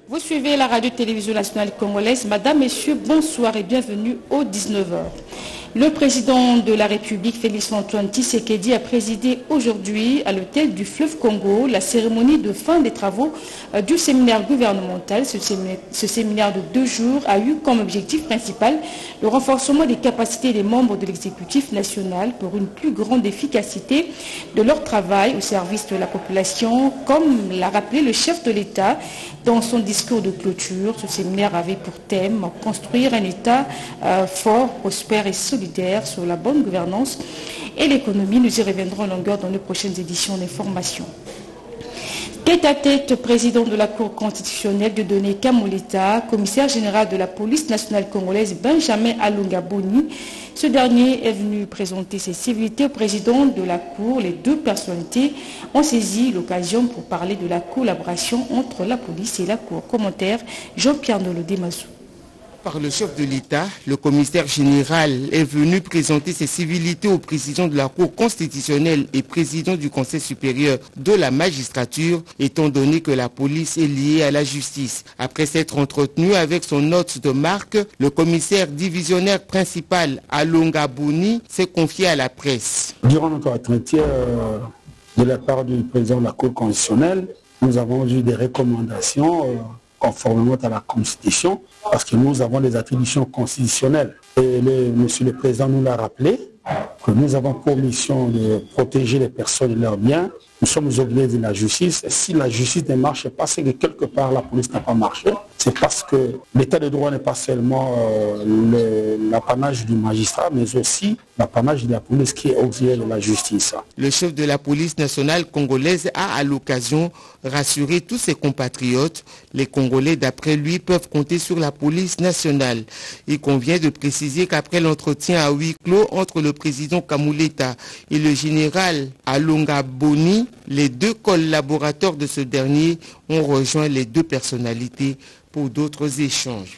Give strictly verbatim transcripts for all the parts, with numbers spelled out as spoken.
Vous suivez la radio-télévision nationale congolaise. Madame, Messieurs, bonsoir et bienvenue au dix-neuf heures. Le président de la République, Félix-Antoine Tshisekedi, a présidé aujourd'hui à l'hôtel du Fleuve Congo la cérémonie de fin des travaux du séminaire gouvernemental. Ce séminaire, ce séminaire de deux jours a eu comme objectif principal le renforcement des capacités des membres de l'exécutif national pour une plus grande efficacité de leur travail au service de la population, comme l'a rappelé le chef de l'État dans son discours de clôture. Ce séminaire avait pour thème construire un État euh, fort, prospère et solidaire sur la bonne gouvernance et l'économie. Nous y reviendrons en longueur dans les prochaines éditions d'information. Tête à tête, président de la Cour constitutionnelle Dieudonné Kamoleta, commissaire général de la police nationale congolaise Benjamin Alunga Boni. Ce dernier est venu présenter ses civilités au président de la Cour. Les deux personnalités ont saisi l'occasion pour parler de la collaboration entre la police et la Cour. Commentaire Jean-Pierre Nolodé-Mazou. Par le chef de l'État, le commissaire général est venu présenter ses civilités au président de la Cour constitutionnelle et président du Conseil supérieur de la magistrature, étant donné que la police est liée à la justice. Après s'être entretenu avec son hôte de marque, le commissaire divisionnaire principal Alunga Boni s'est confié à la presse. Durant notre entretien euh, de la part du président de la Cour constitutionnelle, nous avons eu des recommandations euh, conformément à la Constitution, parce que nous avons des attributions constitutionnelles. Et le, Monsieur le Président nous l'a rappelé, que nous avons pour mission de protéger les personnes et leurs biens. Nous sommes obligés de la justice. Et si la justice ne marche pas, c'est que quelque part la police n'a pas marché. C'est parce que l'état de droit n'est pas seulement euh, l'apanage du magistrat, mais aussi l'apanage de la police qui est auxiliaire de la justice. Le chef de la police nationale congolaise a à l'occasion rassuré tous ses compatriotes. Les Congolais, d'après lui, peuvent compter sur la police nationale. Il convient de préciser qu'après l'entretien à huis clos entre le président Kamoleta et le général Alunga Boni, les deux collaborateurs de ce dernier ont rejoint les deux personnalités pour d'autres échanges.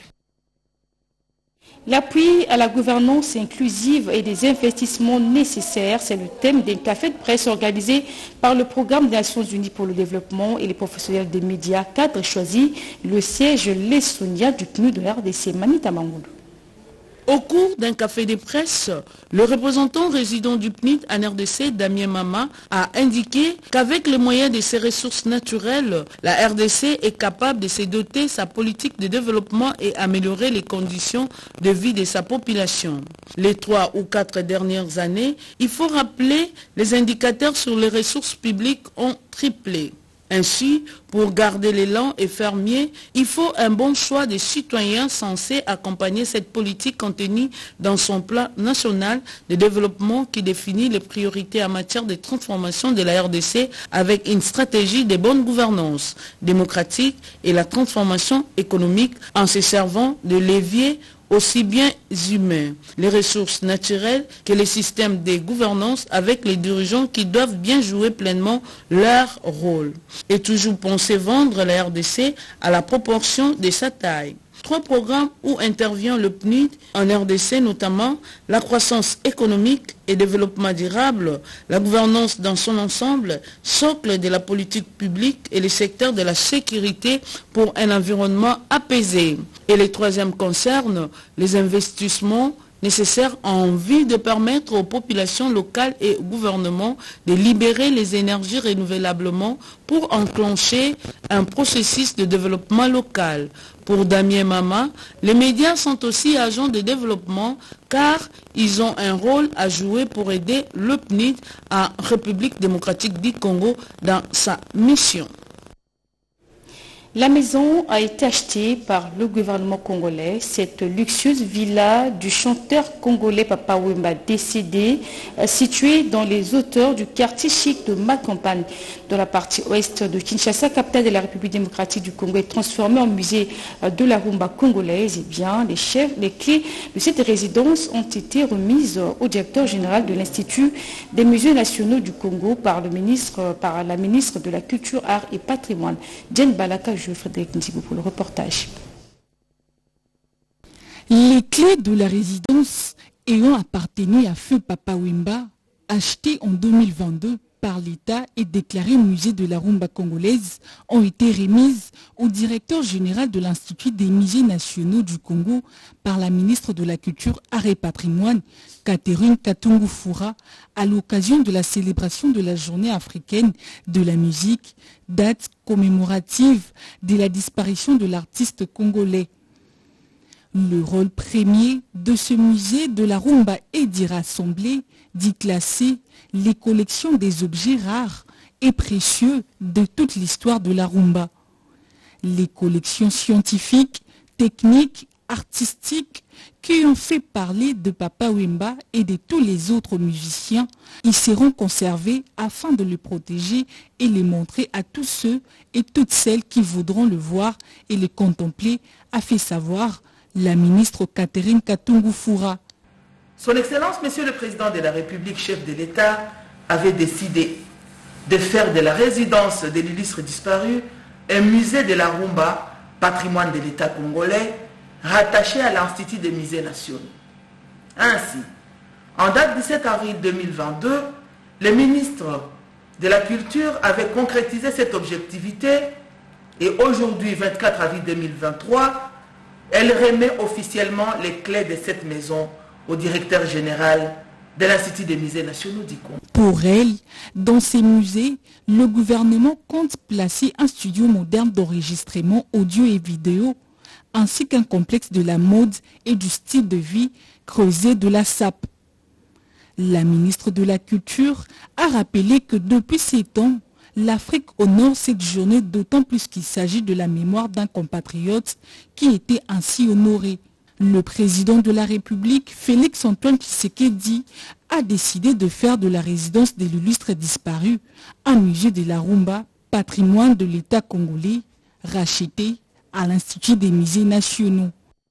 L'appui à la gouvernance inclusive et des investissements nécessaires, c'est le thème d'un café de presse organisé par le Programme des Nations Unies pour le développement et les professionnels des médias cadres choisis, le siège Les Sonia du P N U D de R D C, Manita Mangoulou. Au cours d'un café de presse, le représentant résident du P N I D en R D C, Damien Mama, a indiqué qu'avec les moyens de ses ressources naturelles, la R D C est capable de se doter sa politique de développement et améliorer les conditions de vie de sa population. Les trois ou quatre dernières années, il faut rappeler, les indicateurs sur les ressources publiques ont triplé. Ainsi, pour garder l'élan et faire mieux, il faut un bon choix des citoyens censés accompagner cette politique contenue dans son plan national de développement qui définit les priorités en matière de transformation de la R D C avec une stratégie de bonne gouvernance démocratique et la transformation économique en se servant de leviers aussi bien humains, les ressources naturelles que les systèmes de gouvernance avec les dirigeants qui doivent bien jouer pleinement leur rôle. Et toujours penser vendre la R D C à la proportion de sa taille. Trois programmes où intervient le P N U D en R D C, notamment la croissance économique et développement durable, la gouvernance dans son ensemble, socle de la politique publique et le secteur de la sécurité pour un environnement apaisé. Et le troisième concerne les investissements nécessaires en vue de permettre aux populations locales et au gouvernement de libérer les énergies renouvelablement pour enclencher un processus de développement local. Pour Damien Mama, les médias sont aussi agents de développement car ils ont un rôle à jouer pour aider le P N I D en République démocratique du Congo dans sa mission. La maison a été achetée par le gouvernement congolais. Cette luxueuse villa du chanteur congolais Papa Wemba décédé, euh, située dans les hauteurs du quartier chic de Macampagne, dans la partie ouest de Kinshasa, capitale de la République démocratique du Congo, est transformée en musée euh, de la rumba congolaise. Et bien, les, chefs, les clés de cette résidence ont été remises euh, au directeur général de l'Institut des musées nationaux du Congo par, le ministre, euh, par la ministre de la Culture, Art et Patrimoine, Jen Balaka. Frédéric Ntigo pour le reportage. Les clés de la résidence ayant appartenu à feu Papa Wemba, achetées en deux mille vingt-deux par l'État et déclarées musée de la rumba congolaise ont été remises au directeur général de l'Institut des musées nationaux du Congo par la ministre de la Culture, Arts et Patrimoine, Catherine Katungu Fura, à l'occasion de la célébration de la Journée africaine de la musique, date commémorative de la disparition de l'artiste congolais. Le rôle premier de ce musée de la rumba est d'y rassembler, d'y classer les collections des objets rares et précieux de toute l'histoire de la rumba. Les collections scientifiques, techniques, artistiques qui ont fait parler de Papa Wemba et de tous les autres musiciens y seront conservées afin de le protéger et les montrer à tous ceux et toutes celles qui voudront le voir et le contempler, a fait savoir la ministre Catherine Katungu Fura. Son Excellence, Monsieur le Président de la République, chef de l'État, avait décidé de faire de la résidence de l'illustre disparu un musée de la rumba, patrimoine de l'État congolais, rattaché à l'Institut des musées nationaux. Ainsi, en date du sept avril deux mille vingt-deux, le ministre de la Culture avait concrétisé cette objectivité et aujourd'hui, vingt-quatre avril deux mille vingt-trois, elle remet officiellement les clés de cette maison au directeur général de l'Institut des musées nationaux du Congo. Pour elle, dans ces musées, le gouvernement compte placer un studio moderne d'enregistrement audio et vidéo, ainsi qu'un complexe de la mode et du style de vie creusé de la S A P. La ministre de la Culture a rappelé que depuis sept ans, l'Afrique honore cette journée d'autant plus qu'il s'agit de la mémoire d'un compatriote qui était ainsi honoré. Le président de la République, Félix Antoine Tshisekedi, a décidé de faire de la résidence de l'illustre disparu un musée de la rumba, patrimoine de l'État congolais, racheté à l'Institut des musées nationaux.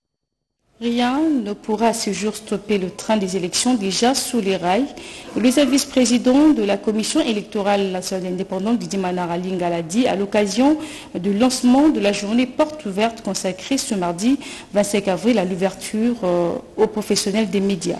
Rien ne pourra à ce jour stopper le train des élections déjà sous les rails. Le vice-président de la commission électorale nationale indépendante, Didier Manara Linga, l'a dit à l'occasion du lancement de la journée porte ouverte consacrée ce mardi vingt-cinq avril à l'ouverture euh, aux professionnels des médias.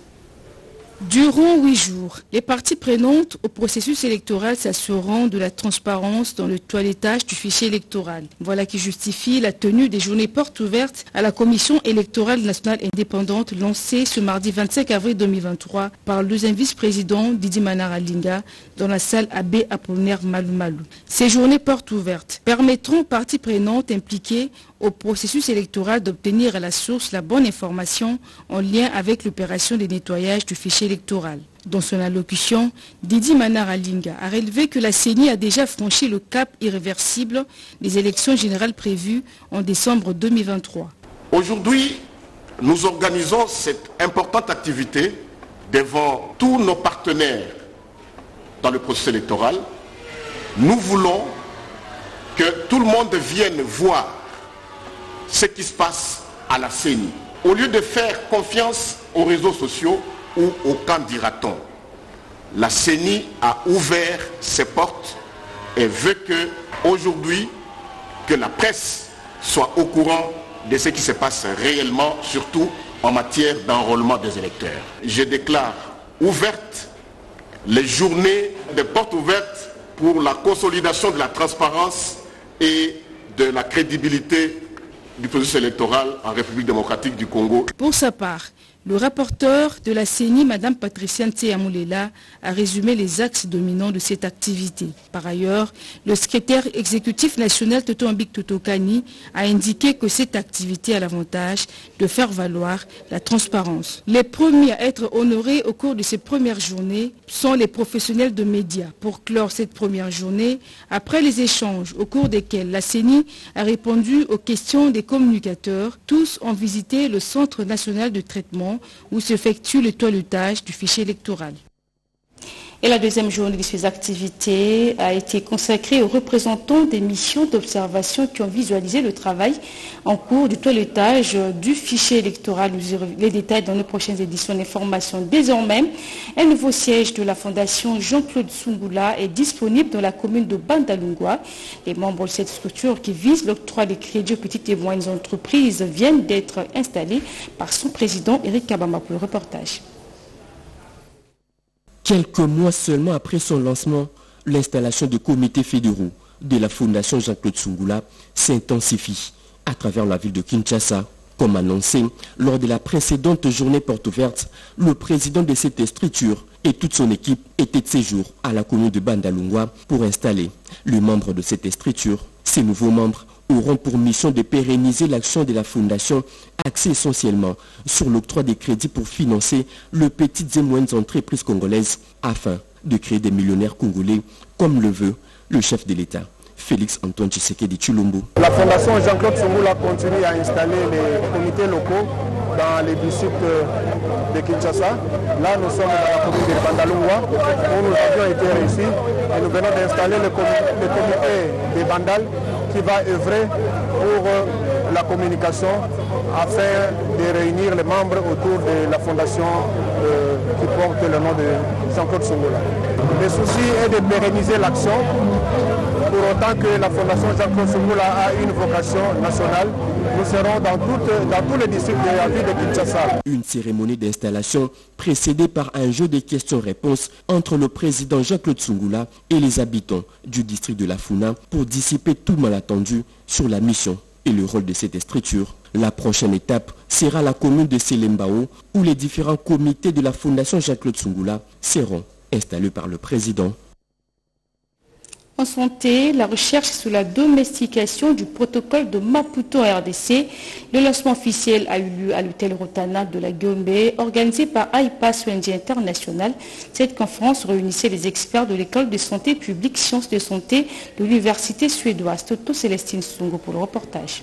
Durant huit jours, les parties prenantes au processus électoral s'assureront de la transparence dans le toilettage du fichier électoral. Voilà qui justifie la tenue des journées portes ouvertes à la Commission électorale nationale indépendante lancée ce mardi vingt-cinq avril deux mille vingt-trois par le deuxième vice-président Didier Manara Linga dans la salle Abbé Apollinaire Malou Malou. Ces journées portes ouvertes permettront aux parties prenantes impliquées au processus électoral d'obtenir à la source la bonne information en lien avec l'opération de nettoyage du fichier électoral. Dans son allocution, Didier Manara Linga a relevé que la C E N I a déjà franchi le cap irréversible des élections générales prévues en décembre deux mille vingt-trois. Aujourd'hui, nous organisons cette importante activité devant tous nos partenaires dans le processus électoral. Nous voulons que tout le monde vienne voir ce qui se passe à la C E N I. Au lieu de faire confiance aux réseaux sociaux ou au candidaton, la C E N I a ouvert ses portes et veut que aujourd'hui que la presse soit au courant de ce qui se passe réellement, surtout en matière d'enrôlement des électeurs. Je déclare ouvertes les journées de portes ouvertes pour la consolidation de la transparence et de la crédibilité du processus électoral en République démocratique du Congo. Pour sa part, le rapporteur de la C E N I, Mme Patricia Nteyamoulela, a résumé les axes dominants de cette activité. Par ailleurs, le secrétaire exécutif national Toto Mbik Totokani a indiqué que cette activité a l'avantage de faire valoir la transparence. Les premiers à être honorés au cours de ces premières journées sont les professionnels de médias. Pour clore cette première journée, après les échanges au cours desquels la C E N I a répondu aux questions des communicateurs, tous ont visité le Centre national de traitement où s'effectue le toilettage du fichier électoral. Et la deuxième journée de ces activités a été consacrée aux représentants des missions d'observation qui ont visualisé le travail en cours du toilettage du fichier électoral. Les détails dans nos prochaines éditions d'information. Désormais, un nouveau siège de la Fondation Jean-Claude Sungula est disponible dans la commune de Bandalungwa. Les membres de cette structure qui vise l'octroi des crédits aux petites et moyennes entreprises viennent d'être installés par son président Eric Kabama pour le reportage. Quelques mois seulement après son lancement, l'installation des comités fédéraux de la Fondation Jean-Claude Sungula s'intensifie à travers la ville de Kinshasa. Comme annoncé lors de la précédente journée porte ouverte, le président de cette structure et toute son équipe étaient de séjour à la commune de Bandalungwa pour installer les membres de cette structure. Ces nouveaux membres auront pour mission de pérenniser l'action de la Fondation axée essentiellement sur l'octroi des crédits pour financer les petites et moyennes entreprises congolaises afin de créer des millionnaires congolais comme le veut le chef de l'État, Félix Antoine Tshisekedi Tshilombo. La Fondation Jean-Claude Sungula continue à installer les comités locaux dans les districts de Kinshasa. Là, nous sommes dans la commune de Bandalungwa où nous avions été réussis et nous venons d'installer le, com le comité des Bandal qui va œuvrer pour la communication afin de réunir les membres autour de la fondation euh, qui porte le nom de Jean-Claude Sungula. Le souci est de pérenniser l'action pour autant que la fondation Jean-Claude Sungula a une vocation nationale. Nous serons dans, toutes, dans tous les districts de la ville de Kinshasa. Une cérémonie d'installation précédée par un jeu de questions-réponses entre le président Jean-Claude Sungula et les habitants du district de la Funa pour dissiper tout malentendu sur la mission et le rôle de cette structure. La prochaine étape sera la commune de Selembao où les différents comités de la fondation Jean-Claude Sungula seront installés par le président. En santé, la recherche sur la domestication du protocole de Maputo R D C. Le lancement officiel a eu lieu à l'hôtel Rotana de la Gombe, organisé par A I P A S O N G International. Cette conférence réunissait les experts de l'école de santé publique sciences de santé de l'université suédoise. Toto Célestine Songo pour le reportage.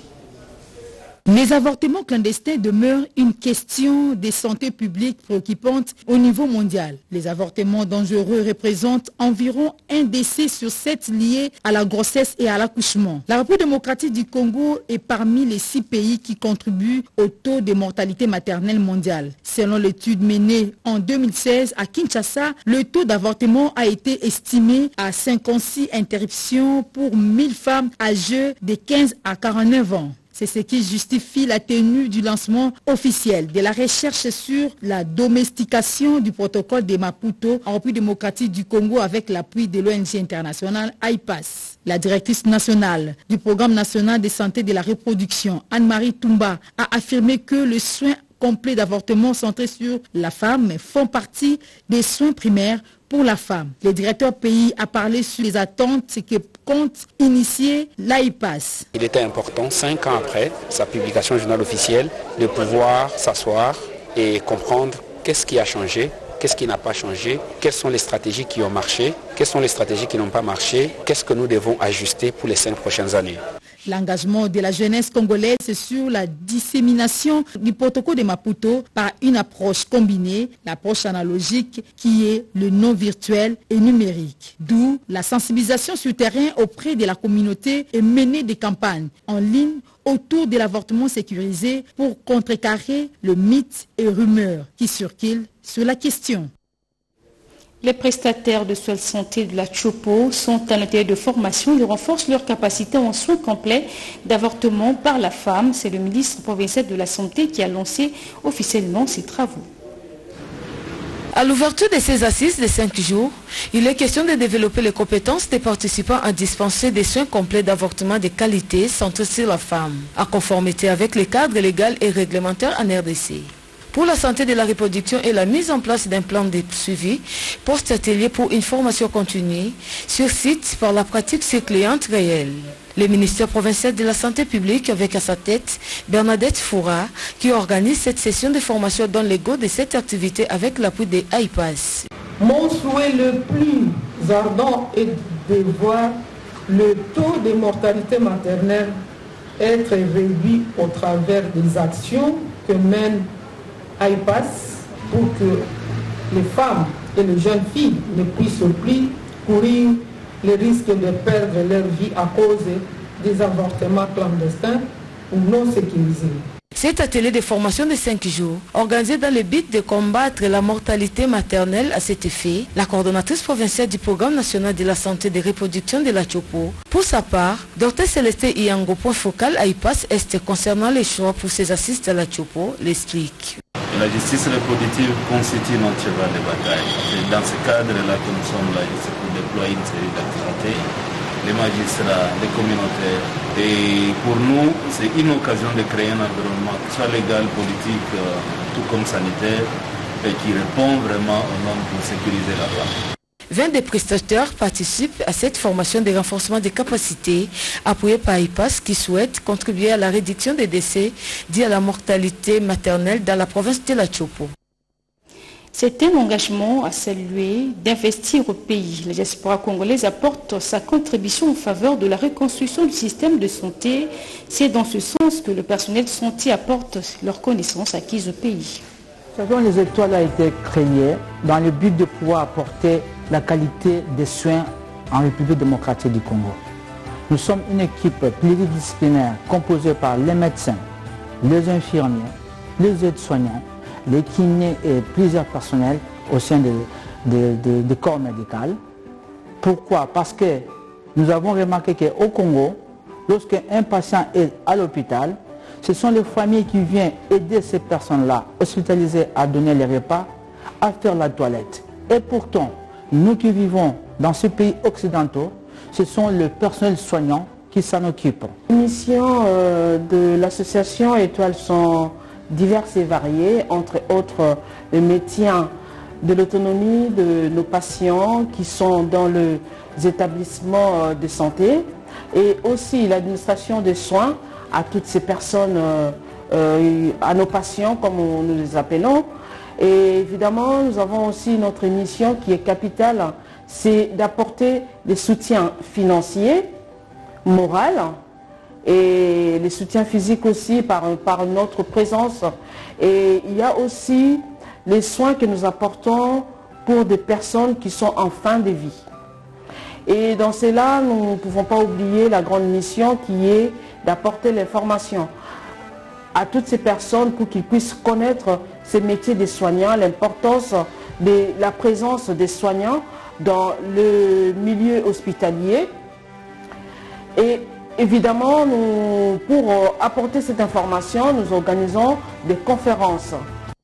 Les avortements clandestins demeurent une question de santé publique préoccupante au niveau mondial. Les avortements dangereux représentent environ un décès sur sept liés à la grossesse et à l'accouchement. La République démocratique du Congo est parmi les six pays qui contribuent au taux de mortalité maternelle mondiale. Selon l'étude menée en deux mille seize à Kinshasa, le taux d'avortement a été estimé à cinquante-six interruptions pour mille femmes âgées de quinze à quarante-neuf ans. C'est ce qui justifie la tenue du lancement officiel de la recherche sur la domestication du protocole de Maputo en République démocratique du Congo avec l'appui de l'O N G internationale A I P A S. La directrice nationale du programme national de santé de la reproduction, Anne-Marie Toumba, a affirmé que le soin complet d'avortement centré sur la femme font partie des soins primaires pour la femme. Le directeur pays a parlé sur les attentes que compte initier l'A I P A S. Il était important, cinq ans après sa publication au journal officiel, de pouvoir s'asseoir et comprendre qu'est-ce qui a changé, qu'est-ce qui n'a pas changé, quelles sont les stratégies qui ont marché, quelles sont les stratégies qui n'ont pas marché, qu'est-ce que nous devons ajuster pour les cinq prochaines années. L'engagement de la jeunesse congolaise sur la dissémination du protocole de Maputo par une approche combinée, l'approche analogique qui est le non virtuel et numérique. D'où la sensibilisation sur terrain auprès de la communauté et mener des campagnes en ligne autour de l'avortement sécurisé pour contrecarrer le mythe et rumeurs qui circulent sur la question. Les prestataires de soins de santé de la Chopo sont à l'intérieur de formation. Ils renforcent leur capacité en soins complets d'avortement par la femme. C'est le ministre provincial de la Santé qui a lancé officiellement ces travaux. À l'ouverture de ces assises de cinq jours, il est question de développer les compétences des participants à dispenser des soins complets d'avortement de qualité centrés sur la femme, à conformité avec les cadres légaux et réglementaires en R D C. Pour la santé de la reproduction et la mise en place d'un plan de suivi post-atelier pour une formation continue sur site par la pratique sur cliente réelle. Le ministère provincial de la Santé publique avec à sa tête Bernadette Foura qui organise cette session de formation dans le go de cette activité avec l'appui des A I P A S. Mon souhait le plus ardent est de voir le taux de mortalité maternelle être réduit au travers des actions que mène A I P A S pour que les femmes et les jeunes filles ne puissent plus courir le risque de perdre leur vie à cause des avortements clandestins ou non sécurisés. Cet atelier de formation de cinq jours, organisé dans le but de combattre la mortalité maternelle à cet effet, la coordonnatrice provinciale du programme national de la santé de reproduction de la Chopo, pour sa part, Docteur Célestin Iango, point focal A I P A S Est concernant les choix pour ses assises à la Chopo, l'explique. la justice reproductive constitue notre cheval de bataille. C'est dans ce cadre-là que nous sommes là, c'est pour déployer une série d'activités, les magistrats, les communautaires. Et pour nous, c'est une occasion de créer un environnement qui soit légal, politique, euh, tout comme sanitaire, et qui répond vraiment aux normes pour sécuriser la femme. vingt des prestataires participent à cette formation de renforcement des capacités appuyée par I P A S qui souhaite contribuer à la réduction des décès dus à la mortalité maternelle dans la province de la Chopo. C'est un engagement à saluer d'investir au pays. La diaspora congolaise apporte sa contribution en faveur de la reconstruction du système de santé. C'est dans ce sens que le personnel de santé apporte leurs connaissances acquises au pays. Les étoiles a été créées dans le but de pouvoir apporter la qualité des soins en République démocratique du Congo. Nous sommes une équipe pluridisciplinaire composée par les médecins, les infirmiers, les aides-soignants, les kinés et plusieurs personnels au sein des corps médicaux. Pourquoi? Parce que nous avons remarqué qu'au Congo, lorsqu'un patient est à l'hôpital, ce sont les familles qui viennent aider ces personnes-là, hospitalisées, à donner les repas, à faire la toilette. Et pourtant, nous qui vivons dans ces pays occidentaux, ce sont le personnel soignant qui s'en occupe. Les missions euh, de l'association Étoiles sont diverses et variées, entre autres le maintien de l'autonomie de nos patients qui sont dans les établissements de santé et aussi l'administration des soins à toutes ces personnes, euh, euh, à nos patients comme nous les appelons. Et évidemment, nous avons aussi notre mission qui est capitale, c'est d'apporter des soutiens financiers, moraux et les soutiens physiques aussi par, par notre présence. Et il y a aussi les soins que nous apportons pour des personnes qui sont en fin de vie. Et dans cela, nous ne pouvons pas oublier la grande mission qui est d'apporter l'information à toutes ces personnes pour qu'ils puissent connaître ces métiers des soignants, l'importance de la présence des soignants dans le milieu hospitalier. Et évidemment, nous, pour apporter cette information, nous organisons des conférences.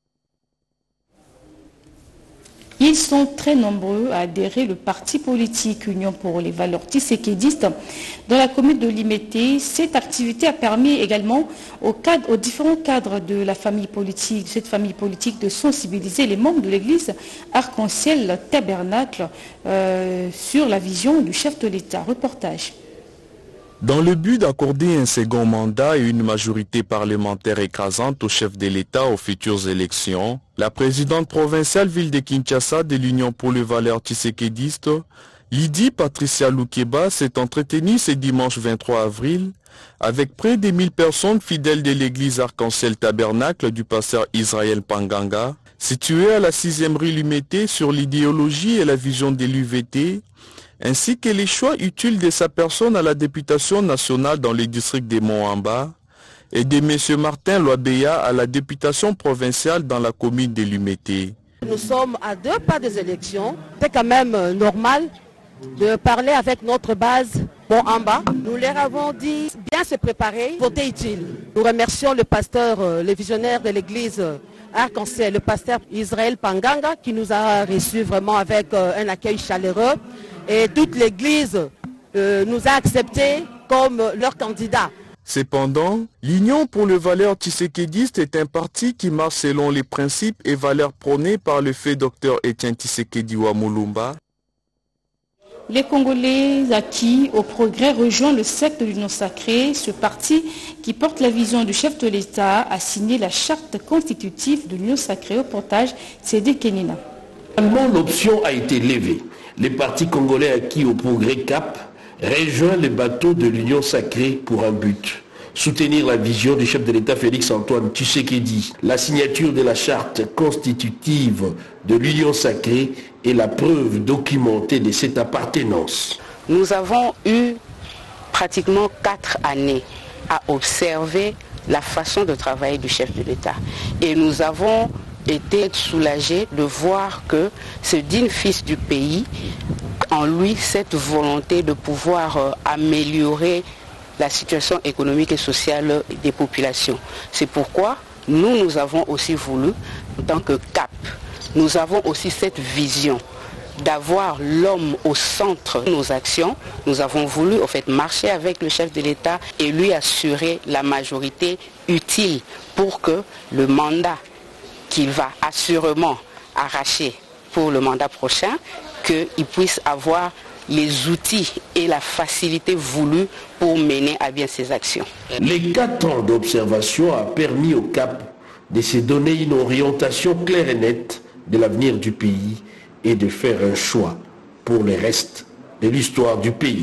Ils sont très nombreux à adhérer le parti politique Union pour les valeurs tshisekidistes dans la commune de Limete. Cette activité a permis également aux, cadres, aux différents cadres de la famille politique, de cette famille politique, de sensibiliser les membres de l'église Arc-en-Ciel Tabernacle euh, sur la vision du chef de l'État. Reportage. Dans le but d'accorder un second mandat et une majorité parlementaire écrasante au chef de l'État aux futures élections, la présidente provinciale ville de Kinshasa de l'Union pour les valeurs tshisekidistes, Lydie Patricia Loukeba, s'est entretenue ce dimanche vingt-trois avril avec près de mille personnes fidèles de l'église Arc-en-Ciel Tabernacle du pasteur Israël Panganga, située à la sixième rue Limete sur l'idéologie et la vision de l'U V T, ainsi que les choix utiles de sa personne à la députation nationale dans le district de Moamba et de M. Martin Loabeya à la députation provinciale dans la commune de Limete. Nous sommes à deux pas des élections. C'est quand même normal de parler avec notre base Moamba. Nous leur avons dit bien se préparer, voter utile. Nous remercions le pasteur, le visionnaire de l'église Arc-en-Ciel, le pasteur Israël Panganga, qui nous a reçus vraiment avec un accueil chaleureux. Et toute l'église euh, nous a acceptés comme leur candidat. Cependant, l'Union pour les valeurs tshisekidistes est un parti qui marche selon les principes et valeurs prônés par le fait docteur Etienne Tshisekedi Wamulumba. Les Congolais acquis au progrès rejoignent le cercle de l'Union sacrée. Ce parti qui porte la vision du chef de l'État a signé la charte constitutive de l'Union sacrée. Au portage, Cédé Kenina. L'option a été levée. Les partis congolais acquis au progrès C A P rejoint le bateau de l'Union sacrée pour un but. Soutenir la vision du chef de l'État Félix-Antoine Tshisekedi. La signature de la charte constitutive de l'Union sacrée est la preuve documentée de cette appartenance. Nous avons eu pratiquement quatre années à observer la façon de travailler du chef de l'État. Et nous avons été soulagés de voir que ce digne fils du pays, en lui, cette volonté de pouvoir euh, améliorer la situation économique et sociale des populations. C'est pourquoi nous, nous avons aussi voulu tant que C A P, nous avons aussi cette vision d'avoir l'homme au centre de nos actions. Nous avons voulu en fait marcher avec le chef de l'État et lui assurer la majorité utile pour que le mandat qu'il va assurément arracher pour le mandat prochain, qu'il puisse avoir les outils et la facilité voulue pour mener à bien ses actions. Les quatre ans d'observation a permis au C A P de se donner une orientation claire et nette de l'avenir du pays et de faire un choix pour le reste de l'histoire du pays.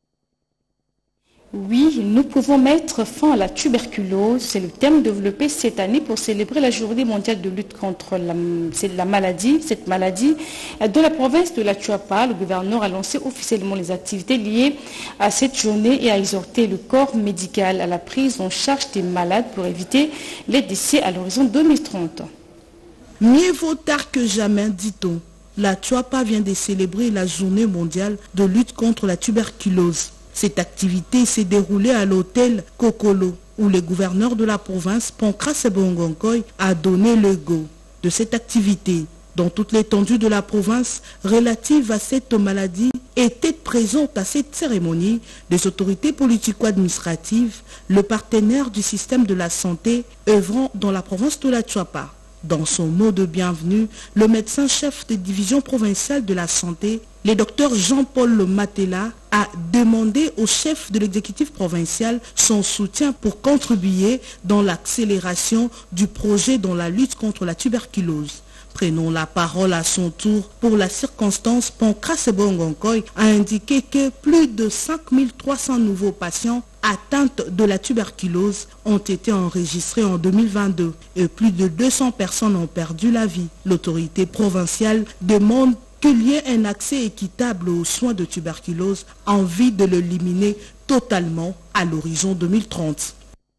Oui, nous pouvons mettre fin à la tuberculose. C'est le thème développé cette année pour célébrer la journée mondiale de lutte contre la, la maladie. Cette maladie, de la province de la Chuapa, le gouverneur a lancé officiellement les activités liées à cette journée et a exhorté le corps médical à la prise en charge des malades pour éviter les décès à l'horizon deux mille trente. Mieux vaut tard que jamais, dit-on. La Chuapa vient de célébrer la journée mondiale de lutte contre la tuberculose. Cette activité s'est déroulée à l'hôtel Kokolo, où le gouverneur de la province, Pancras Bongonkoy, a donné le go de cette activité. Dans toute l'étendue de la province relative à cette maladie, étaient présentes à cette cérémonie des autorités politico-administratives, le partenaire du système de la santé œuvrant dans la province de la Chuapa. Dans son mot de bienvenue, le médecin-chef de division provinciale de la santé, le docteur Jean-Paul Matela, a demandé au chef de l'exécutif provincial son soutien pour contribuer dans l'accélération du projet dans la lutte contre la tuberculose. Prenons la parole à son tour pour la circonstance. Pancras Bongonkoy a indiqué que plus de cinq mille trois cents nouveaux patients atteintes de la tuberculose ont été enregistrés en deux mille vingt-deux et plus de deux cents personnes ont perdu la vie. L'autorité provinciale demande qu'il y ait un accès équitable aux soins de tuberculose en vue de l'éliminer totalement à l'horizon deux mille trente.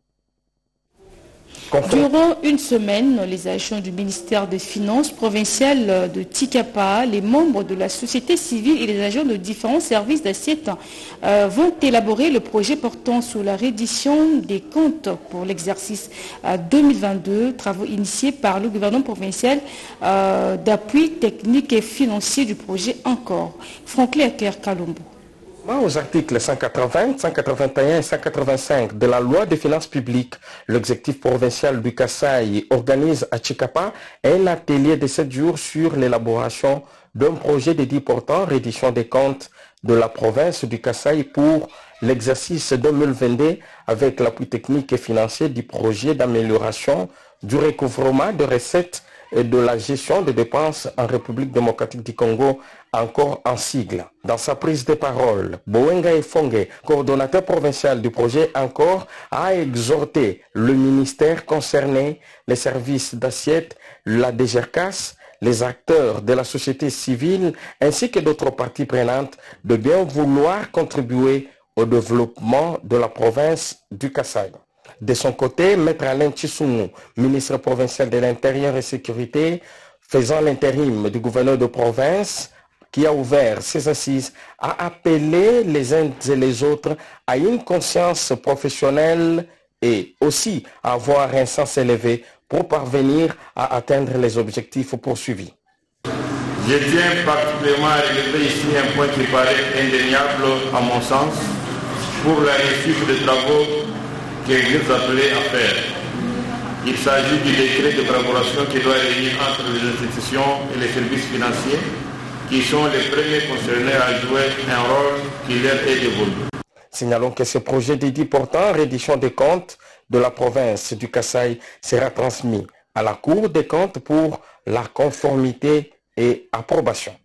Durant une semaine, les agents du ministère des Finances provincial de Tikapa, les membres de la société civile et les agents de différents services d'assiette euh, vont élaborer le projet portant sur la reddition des comptes pour l'exercice euh, deux mille vingt-deux, travaux initiés par le gouvernement provincial euh, d'appui technique et financier du projet encore. Franklin Aker Kalombo. Aux articles cent quatre-vingts, cent quatre-vingt-un et cent quatre-vingt-cinq de la loi des finances publiques, l'exécutif provincial du Kasaï organise à Chikapa un atelier de sept jours sur l'élaboration d'un projet dédié portant reddition des comptes de la province du Kasaï pour l'exercice deux mille vingt-deux avec l'appui technique et financier du projet d'amélioration du recouvrement de recettes et de la gestion des dépenses en République démocratique du Congo, encore en sigle. Dans sa prise de parole, Bowenga Efonge, coordonnateur provincial du projet encore, a exhorté le ministère concerné, les services d'assiette, la D G R C A S, les acteurs de la société civile ainsi que d'autres parties prenantes de bien vouloir contribuer au développement de la province du Kasaï. De son côté, Maître Alain Tchissounou, ministre provincial de l'Intérieur et Sécurité, faisant l'intérim du gouverneur de province, qui a ouvert ses assises, a appelé les uns et les autres à une conscience professionnelle et aussi à avoir un sens élevé pour parvenir à atteindre les objectifs poursuivis. Je tiens particulièrement à relever ici un point qui paraît indéniable à mon sens pour la réussite des travaux que vous appelez à faire. Il s'agit du décret de collaboration qui doit réunir entre les institutions et les services financiers qui sont les premiers concernés à jouer un rôle qui leur est dévolu. Signalons que ce projet dédié portant reddition des comptes de la province du Kasaï sera transmis à la Cour des comptes pour la conformité et approbation.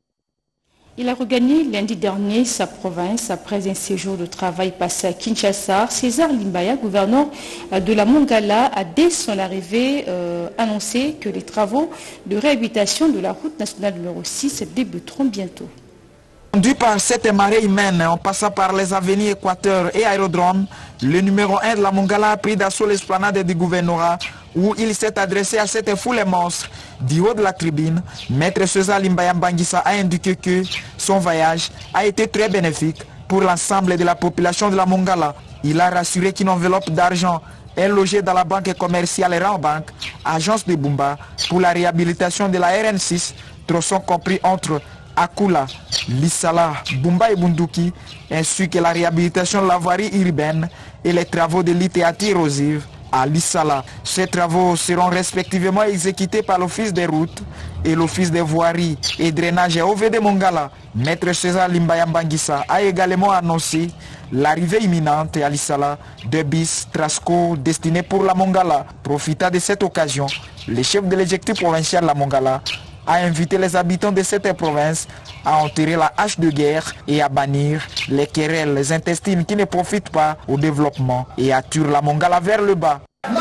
Il a regagné lundi dernier sa province après un séjour de travail passé à Kinshasa. César Limbaya, gouverneur de la Mongala, a dès son arrivée euh, annoncé que les travaux de réhabilitation de la route nationale numéro six débuteront bientôt. Conduit par cette marée humaine, en passant par les avenirs Équateur et Aérodrome, le numéro un de la Mongala a pris d'assaut l'esplanade du gouvernorat où il s'est adressé à cette foule monstre. Du haut de la tribune, Maître César Limbaya Mbangisa a indiqué que son voyage a été très bénéfique pour l'ensemble de la population de la Mongala. Il a rassuré qu'une enveloppe d'argent est logé dans la banque commerciale Rambank, agence de Bumba, pour la réhabilitation de la R N six, tronçon compris entre Akula, Lissala, Bumba et Bunduki, ainsi que la réhabilitation de la voirie urbaine et les travaux de l'I T A T érosive à Lissala. Ces travaux seront respectivement exécutés par l'Office des routes et l'Office des voiries et drainage O V D Mongala. Maître César Limbayambangissa a également annoncé l'arrivée imminente à Lissala de bis Trasco destinés pour la Mongala. Profitant de cette occasion, le chef de l'exécutif provincial de la Mongala a invité les habitants de cette province à enterrer la hache de guerre et à bannir les querelles intestines qui ne profitent pas au développement et attirent la Mongala vers le bas.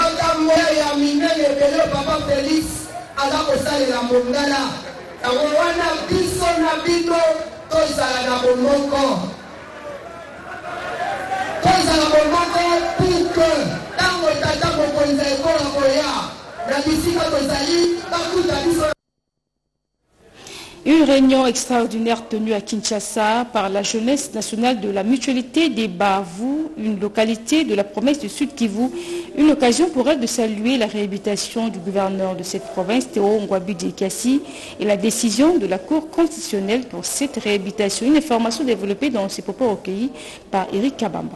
Une réunion extraordinaire tenue à Kinshasa par la jeunesse nationale de la mutualité des Bavu, une localité de la province du Sud Kivu. Une occasion pour elle de saluer la réhabilitation du gouverneur de cette province, Théo Ngwabi Djekassi, et la décision de la Cour constitutionnelle pour cette réhabilitation. Une information développée dans ces propos recueillis par Eric Kabamba.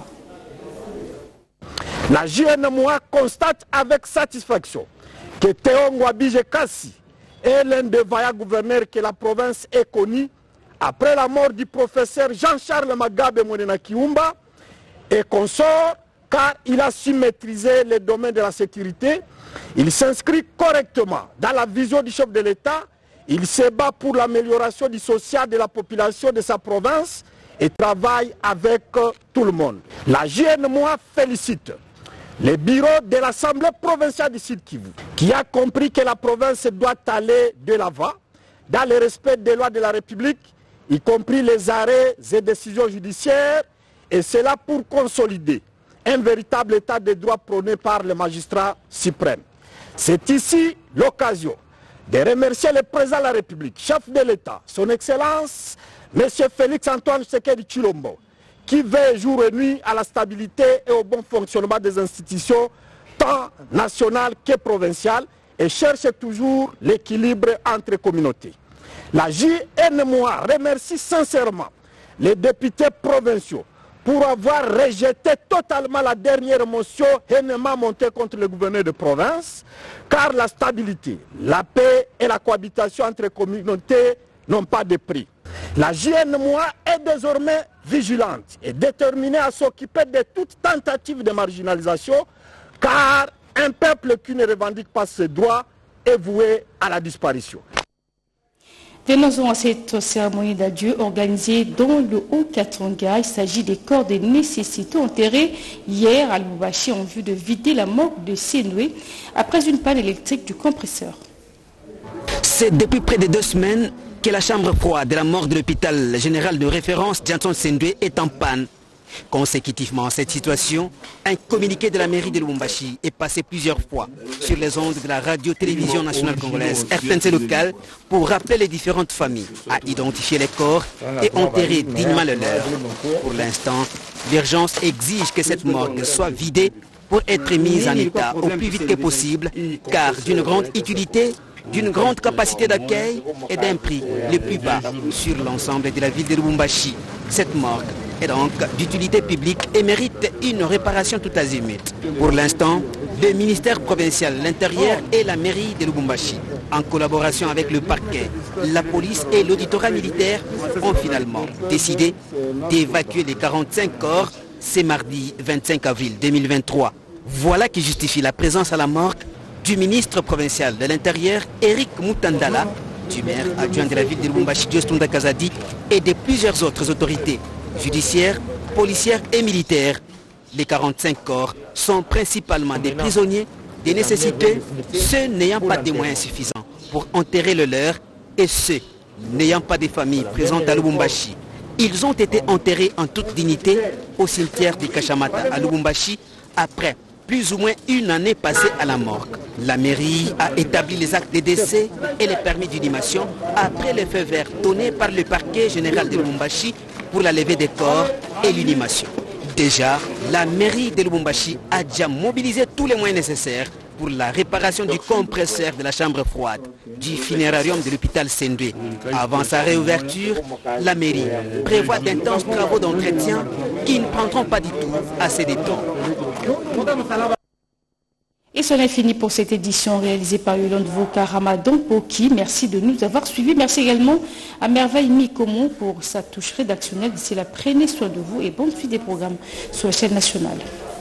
La J N M O A constate avec satisfaction que Théo Ngwabi Djekassi est l'un des vaillants gouverneurs que la province ait connu après la mort du professeur Jean-Charles Magabe Monena Kiumba et consort, car il a su maîtriser les domaines de la sécurité. Il s'inscrit correctement dans la vision du chef de l'État. Il se bat pour l'amélioration du social de la population de sa province et travaille avec tout le monde. La J N M O A félicite le bureau de l'Assemblée provinciale du Sud Kivu, qui a compris que la province doit aller de l'avant dans le respect des lois de la République, y compris les arrêts et décisions judiciaires, et cela pour consolider un véritable état de droit prôné par le magistrat suprême. C'est ici l'occasion de remercier le président de la République, chef de l'État, son Excellence, M. Félix Antoine Tshisekedi Tshilombo, qui veille jour et nuit à la stabilité et au bon fonctionnement des institutions, tant nationales que provinciales, et cherche toujours l'équilibre entre communautés. La J N M O A remercie sincèrement les députés provinciaux pour avoir rejeté totalement la dernière motion hainement montée contre le gouverneur de province, car la stabilité, la paix et la cohabitation entre communautés n'ont pas de prix. La J N M O A est désormais vigilante et déterminée à s'occuper de toute tentative de marginalisation, car un peuple qui ne revendique pas ses droits est voué à la disparition. Venons-en à cette cérémonie d'adieu organisée dans le Haut-Katanga. Il s'agit des corps de nécessité enterrés hier à Lubumbashi en vue de vider la morgue de Senoué après une panne électrique du compresseur. C'est depuis près de deux semaines que la chambre froide de la morgue de l'hôpital général de référence Janson Sendoué est en panne. Consécutivement à cette situation, un communiqué de la mairie de Lubumbashi est passé plusieurs fois sur les ondes de la radio-télévision nationale congolaise R T N C locale pour rappeler les différentes familles à identifier les corps et enterrer dignement le leur. Pour l'instant, l'urgence exige que cette morgue soit vidée pour être mise en état au plus vite que possible, car d'une grande utilité, d'une grande capacité d'accueil et d'un prix le plus bas sur l'ensemble de la ville de Lubumbashi. Cette morgue est donc d'utilité publique et mérite une réparation tout azimut. Pour l'instant, le ministère provincial de l'Intérieur et la mairie de Lubumbashi, en collaboration avec le parquet, la police et l'auditorat militaire, ont finalement décidé d'évacuer les quarante-cinq corps ce mardi vingt-cinq avril deux mille vingt-trois. Voilà qui justifie la présence à la morgue du ministre provincial de l'Intérieur, Eric Mutandala, du maire adjoint de la ville de Lubumbashi, Diostunda Kazadi, et de plusieurs autres autorités judiciaires, policières et militaires. Les quarante-cinq corps sont principalement des prisonniers, des nécessités, ceux n'ayant pas de moyens suffisants pour enterrer le leur et ceux n'ayant pas de familles présentes à Lubumbashi. Ils ont été enterrés en toute dignité au cimetière de Kachamata à Lubumbashi après plus ou moins une année passée à la morgue. La mairie a établi les actes de décès et les permis d'inhumation après le feu vert donné par le parquet général de Lubumbashi pour la levée des corps et l'inhumation. Déjà, la mairie de Lubumbashi a déjà mobilisé tous les moyens nécessaires pour la réparation du compresseur de la chambre froide du funérarium de l'hôpital Sendwe. Avant sa réouverture, la mairie prévoit d'intenses travaux d'entretien qui ne prendront pas du tout assez de temps. Et cela est fini pour cette édition réalisée par Yolande Voka Ramadan Poki. Merci de nous avoir suivis. Merci également à Merveille Mikomo pour sa touche rédactionnelle. D'ici là, prenez soin de vous et bonne suite des programmes sur la chaîne nationale.